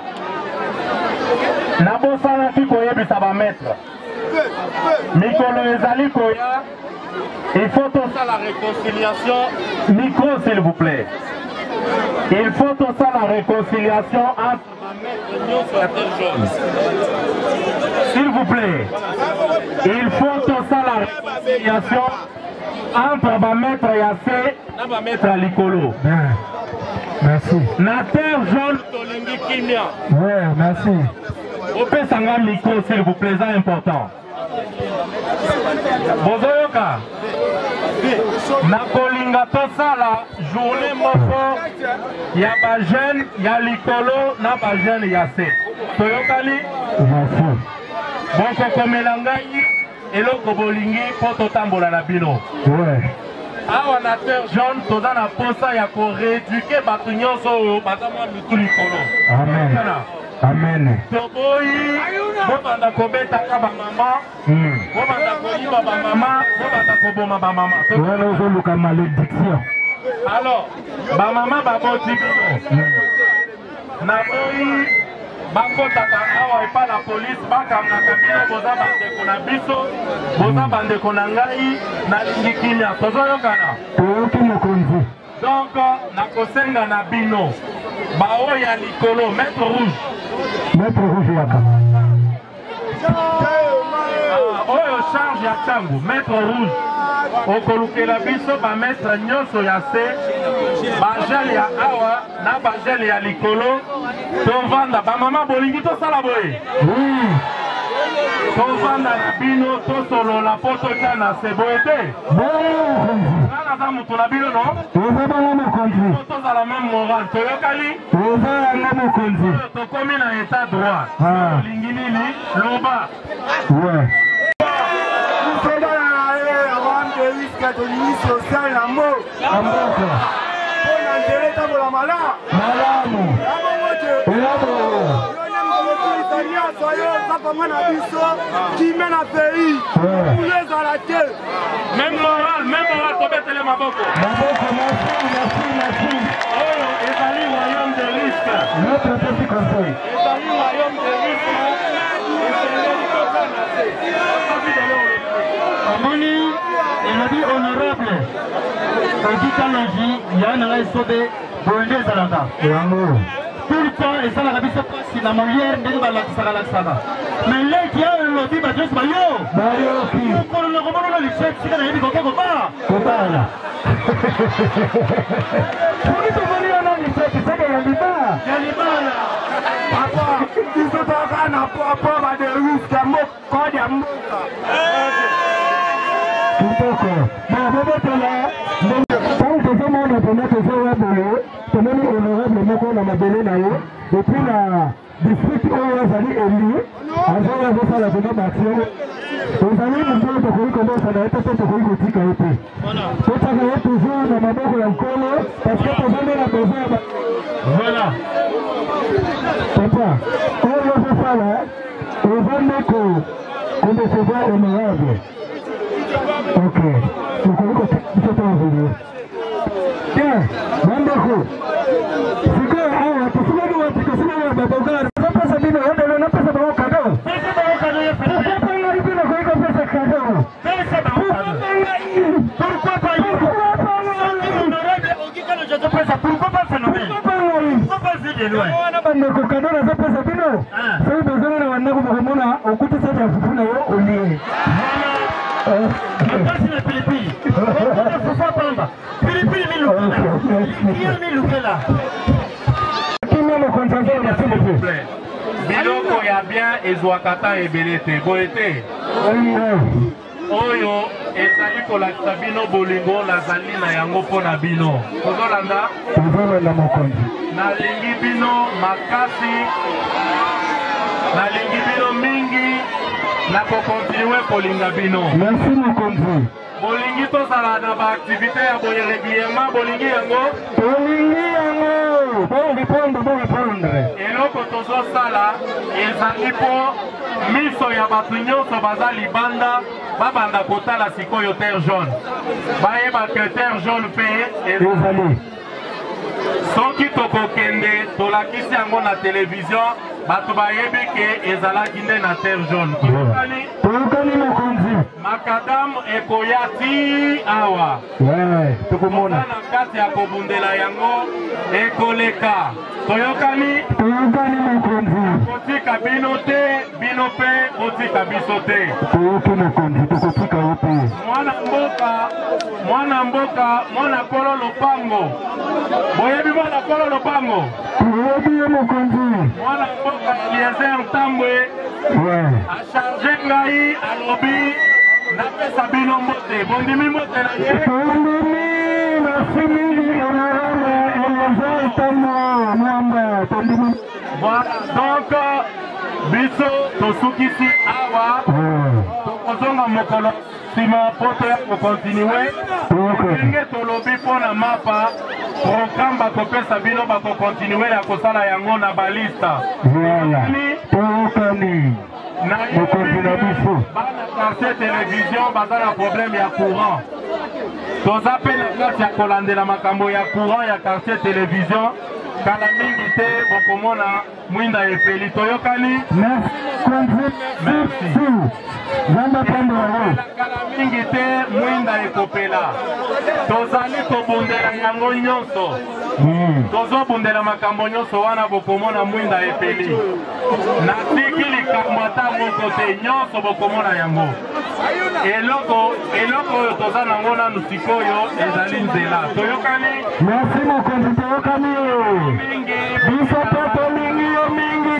Nabosana ki koyebisa ba maître. Mikolo ezali koya. Il faut tout ça la réconciliation. Micro s'il vous plaît. Il faut tout ça la réconciliation entre ma maître Nyonso et Terre Jaune. S'il vous plaît. Il faut tout ça la réconciliation entre ma maître Yassé et ma maître Likolo. Merci. Na Terre Jaune Tolingi Kimia. Ouais, merci. Opé Sanga micro s'il vous plaît, c'est important. Bozoyoka. Nakolinga tosala journée moko ya ba jeune ya Likolo na ba jeune Yassé. Toyokali? Merci. Boko komela ngai eloko bolingi po totambola na bino. Ouais. Awa na Terre Jaune toza na posa ya ko rééduquer bato nyonso oyo baza mwa mitu Likolo. Amen. Amen. Toboyi bobanda kobetaka bamama, bobanda koyiba bamama, bobanda koboma bamama. Wana ozoluka malédiction. Alors, bamama baboti bino. Naboyi bakotaka awa epa la police bakamnaka bino boza bandeko na biso, boza bandeko na ngai nalingi kimia. Tozoyokana? Toyoki mokonzi. Donc, nakosenga na bino bao ya Likolo, maître rouge. Maître rouge yaka. Oyo charge ya changu, maître rouge. Okolukela biso ba maître nyonso ya se, ba gel ya awa na ba gel ya Likolo. Tovanda ba mama bolingi to sala boye. Oui. Tovanda na bino to solo la poto tana se boete. Bon. Za mutu na bino no? Oza bana mokonzi. Toza la même morale. Toyokali? Oza la mokonzi. Tokomi na état droit. Lingi nini? Loba. Ouais. Toza na ye avant de risque de l'union sociale na mbo. Na mbo. Pona ndele tambola mala. Malamu. Abo mote. Abo. Qui mène un pays, vous les à la tête. Même moral, même moral, tu peux te les maboko. Maboko, merci, merci, merci. Oh, Ezali, royaume de risque. Notre petit conseil. Ezali, royaume de risque. Amoni, il a dit honorable. On dit qu'à l'enjeu, il y a un arrêt sauvé pour une des alaka. Tout le temps, et ça la rabisse pas si la molière n'est pas la saga. Mais là, il y a un lobby, bah, juste Mario. Mario, qui on le remonte dans les chefs, c'est qu'il y a des copains, copains. Copains, là. Pour lui, on va aller dans les chefs, c'est ça qu'il y a des bas. Il y a des bas, là. Papa, ils sont en train de rapport à des routes, il y a mot, quand il y a mot. Tout à fait. Bon, on va être là. Quand je fais mon opinion, je fais un boulot. Comme honorable moko na mabele na yo depuis la district oyo azali élu azali azosala vraiment baction ozali moto tokoki komosa na ye te mpe tokoki kotika ye te totaka ye toujours na maboko ya nkolo parce que tozali na besoin ya voilà papa oyo ozosala oza ndeko kodecevoir honorable ok tokoki kobiso to ovenie bien bandeko sikoyo awa tosimaki wapi tosimaki wa babogara napesa bino yondelo napesa bango kado popapangari bino koki kopesa kado pourquoi pas bandeko kado nazopesa bino soki bozona na bandeko bokomona okutisaki ya fufu na yo olie makasi na pilipili fufu apamba pilipili milukela biloko ya bien ezwakata ebele te boye te oyo ezali kolakisa bino bolingo nazali na yango mpo na bino kozolanda tozolanda mokonzi nalingi bino makasi nalingi bino mingi nakokontinue kolinga bino. Merci mokonzi. Bolingi tozala na baaktivité ya boye régulièrement bolingi yango. Bolingi yango. Bon répondre, bon répondre. Eloko tozosala ezali mpo miso ya bato nyonso baza libanda babanda kotala sikoyo terre jaune. Bayeba ke terre jaune mpe ezali. Soki tokokende tolakisi yango na télévision bato bayebi ke ezalaki nde na terre jaune. Tokokani mokonzi. Makadam ekoya ti awa. Ouais, tokomona. Na kati ya kobundela yango ekoleka. Toyokani? Toyokani mokonzi. Kotika bino te, bino pe kotika biso te. Toyoki mokonzi, tokotika yo te. Mwana mboka, mwana mboka, mwana kolo lopango. Boyebi mwana kolo lopango? Toyebi ye mokonzi. Mwana mboka Eliezer Ntambwe. Ouais. A charge ngai alobi napesa bino mbote. Bondimi mbote na ye? Bondimi, merci mingi honorable Eliezer Ntambwe. Mwamba, bondimi. Voilà, donc biso tosukisi awa. Tokozonga mokolo sima poto ya kokontinue. Ndenge tolobi mpona mapa programme bakopesa bino bakokontinue ya kosala yango na balista. Voilà. Tokani. Mokonzi na biso. Bana quartier télévision baza na problème ya courant. Toza pe na kati ya kolandela makambo ya courant ya quartier télévision. Kala mingi te bokomona mwinda epeli toyokani. Merci. Zamba pendo wao. Kala mingi te mwinda ekopela. Tozali kobundela yango nyonso. Tozobundela makambo nyonso wana bokomona mwinda epeli. Natiki likambo ata moko te nyonso bokomona yango. Eloko eloko oyo toza nango nanu sikoyo ezali nzela. Toyokani? Merci mokonzi toyokani. Biso pe tolingi yo mingi.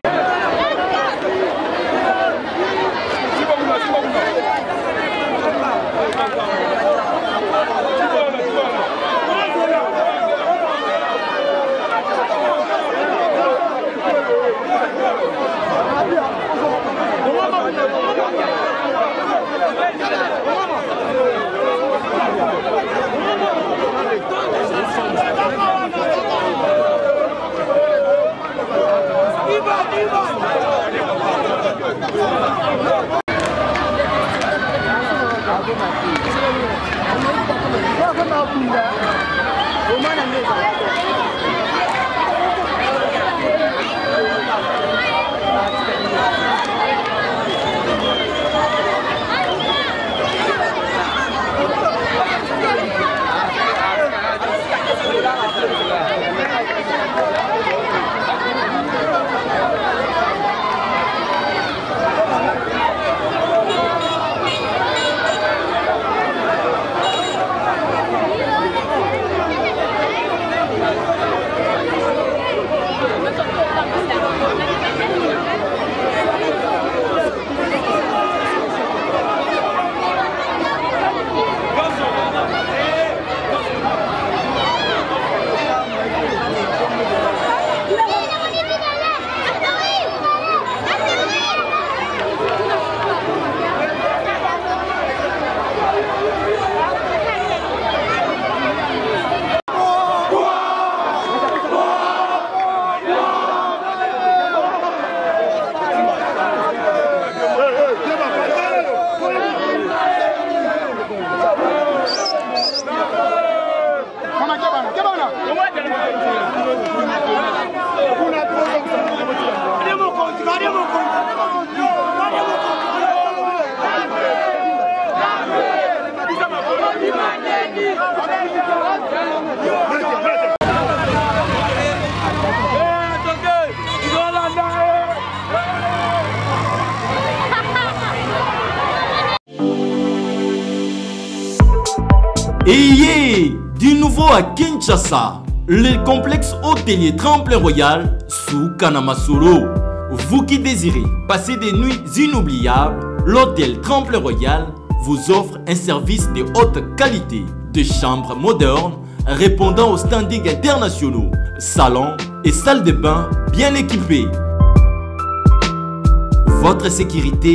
Ayez du nouveau à Kinshasa, le complexe hôtelier Tremplin Royal sous Kanamasolo. Vous qui désirez passer des nuits inoubliables, l'hôtel Tremplin Royal vous offre un service de haute qualité, de chambres modernes répondant aux standings internationaux, salons et salles de bain bien équipées. Votre sécurité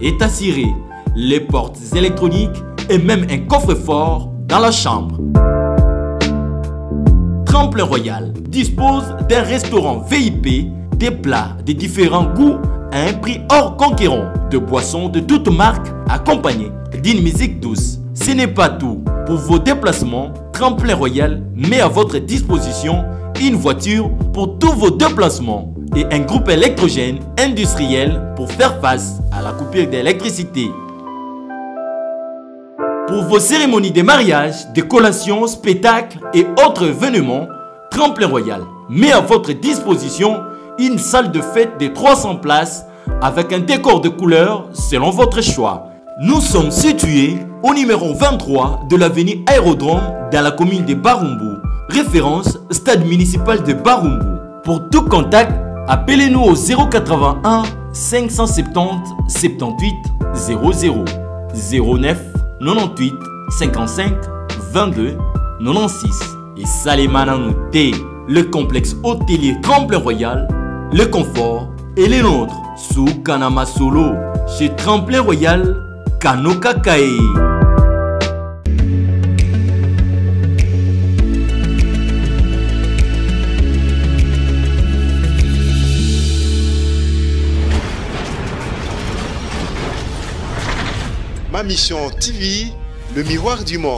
est assuré, les portes électroniques et même un coffre-fort dans la chambre. Tremplin Royal dispose d'un restaurant V I P, des plats de différents goûts à un prix hors conquérant, de boissons de toutes marques accompagnées d'une musique douce. Ce n'est pas tout. Pour vos déplacements, Tremplin Royal met à votre disposition une voiture pour tous vos déplacements et un groupe électrogène industriel pour faire face à la coupure d'électricité. Pour vos cérémonies de mariage, de collations, spectacles et autres événements, Tremplin Royal met à votre disposition une salle de fête de trois cents places avec un décor de couleurs selon votre choix. Nous sommes situés au numéro vingt-trois de l'avenue Aérodrome dans la commune de Barumbu, référence stade municipal de Barumbu. Pour tout contact, appelez-nous au zéro quatre-vingt-un cinq cent soixante-dix soixante-dix-huit zéro zéro zéro neuf quatre-vingt-huit cinquante-cinq vingt-deux quatre-vingt-seize. Et Salimana Nouté, le complexe hôtelier Tremplin Royal, le confort et les nôtres sous Kanama Solo chez Tremplin Royal Kanoka Kae. Ma mission T V, le miroir du monde.